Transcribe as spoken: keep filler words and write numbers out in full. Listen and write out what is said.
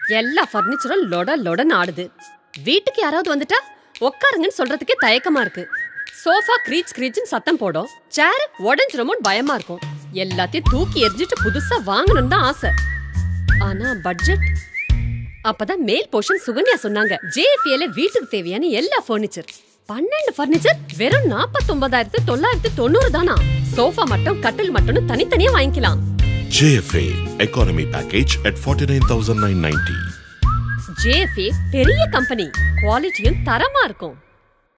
எல்லா ஃபர்னிச்சரும் லொட லொடன்னு ஆடுது. வீட்டுக்கு யாராவது வந்துட்டா உட்காருங்கன்னு சொல்றதுக்கே தயக்கமா இருக்கு. சோஃபா கிரீச் கிரீச்னு சத்தம் போடும், சேர் உடஞ்சிருமோன்னு பயமா இருக்கும். எல்லாத்தையும் தூக்கி எரிஞ்சிட்டு புதுசா வாங்கணும்னு தான் ஆசை. ஆனா பட்ஜெட். அப்பதான் மேல் போர்ஷன் சுகன்யா சொன்னாங்க, J F A ல வீட்டுக்கு தேவையான எல்லா ஃபர்னிச்சர் பன்னெண்டு ஃபர்னிச்சர் வெறும் நாற்பத்தி ஒன்பதாயிரத்து தொள்ளாயிரத்து தொண்ணூறு தானா. சோஃபா மட்டும் கட்டில் மட்டும் தனித்தனியா வாங்கிக்கலாம். J F A economy package at forty-nine thousand nine hundred ninety. J F A பெரிய கம்பெனி, குவாலிட்டியும் தரமா இருக்கும்.